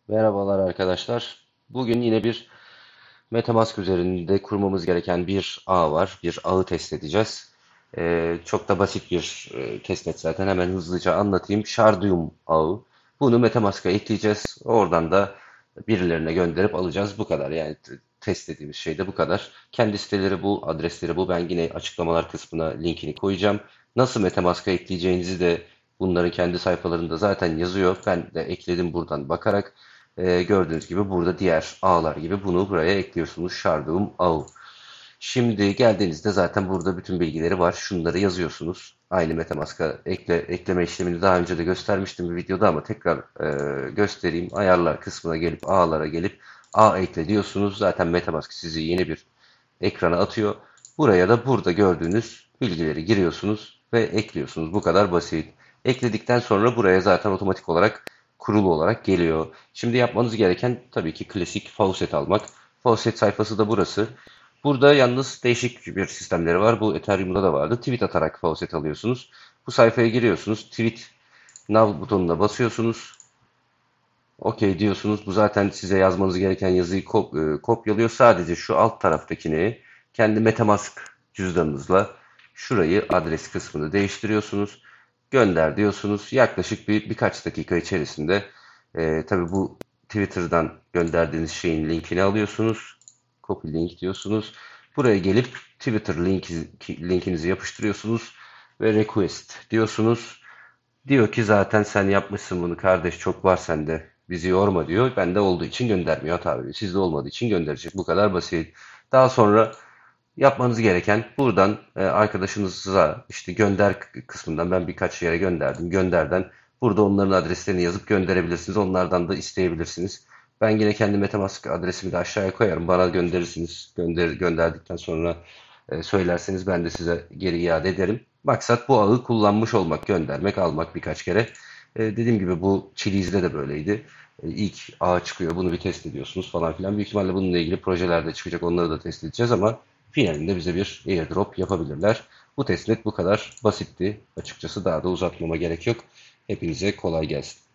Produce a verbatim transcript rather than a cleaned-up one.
Merhabalar arkadaşlar. Bugün yine bir MetaMask üzerinde kurmamız gereken bir ağ var. Bir ağı test edeceğiz. Ee, çok da basit bir e, testnet zaten. Hemen hızlıca anlatayım. Shardiyum ağı. Bunu MetaMask'a ekleyeceğiz. Oradan da birilerine gönderip alacağız. Bu kadar. Yani t- test dediğimiz şey de bu kadar. Kendi siteleri bu, adresleri bu. Ben yine açıklamalar kısmına linkini koyacağım. Nasıl MetaMask'a ekleyeceğinizi de bunların kendi sayfalarında zaten yazıyor. Ben de ekledim buradan bakarak. Ee, gördüğünüz gibi burada diğer ağlar gibi bunu buraya ekliyorsunuz. Shardum ağı. Şimdi geldiğinizde zaten burada bütün bilgileri var. Şunları yazıyorsunuz. Aynı MetaMask'a ekle, ekleme işlemini daha önce de göstermiştim bir videoda ama tekrar e, göstereyim. Ayarlar kısmına gelip ağlara gelip ağ ekle diyorsunuz. Zaten MetaMask sizi yeni bir ekrana atıyor. Buraya da burada gördüğünüz bilgileri giriyorsunuz ve ekliyorsunuz. Bu kadar basit. Ekledikten sonra buraya zaten otomatik olarak kurulu olarak geliyor. Şimdi yapmanız gereken tabii ki klasik faucet almak. Faucet sayfası da burası. Burada yalnız değişik bir sistemleri var. Bu Ethereum'da da vardı. Tweet atarak faucet alıyorsunuz. Bu sayfaya giriyorsunuz. Tweet Now butonuna basıyorsunuz. OK diyorsunuz. Bu zaten size yazmanız gereken yazıyı kop e, kopyalıyor. Sadece şu alt taraftakini kendi MetaMask cüzdanınızla şurayı adres kısmını değiştiriyorsunuz. Gönder diyorsunuz. Yaklaşık bir birkaç dakika içerisinde e, tabii bu Twitter'dan gönderdiğiniz şeyin linkini alıyorsunuz. Copy link diyorsunuz. Buraya gelip Twitter link, linkinizi yapıştırıyorsunuz ve request diyorsunuz. Diyor ki zaten sen yapmışsın bunu kardeş, çok var sende, bizi yorma diyor. Bende olduğu için göndermiyor tabii. Sizde olmadığı için gönderecek. Bu kadar basit. Daha sonra yapmanız gereken buradan e, arkadaşınıza işte gönder kısmından ben birkaç yere gönderdim. Gönderden burada onların adreslerini yazıp gönderebilirsiniz. Onlardan da isteyebilirsiniz. Ben yine kendi MetaMask adresimi de aşağıya koyarım. Bana gönderirsiniz. Gönder, gönderdikten sonra e, söylerseniz ben de size geri iade ederim. Maksat bu ağı kullanmış olmak, göndermek, almak birkaç kere. E, dediğim gibi bu Chili's'de de böyleydi. E, ilk ağa çıkıyor, bunu bir test ediyorsunuz falan filan. Büyük ihtimalle bununla ilgili projeler de çıkacak, onları da test edeceğiz ama finalinde bize bir airdrop yapabilirler. Bu testnet bu kadar basitti. Açıkçası daha da uzatmama gerek yok. Hepinize kolay gelsin.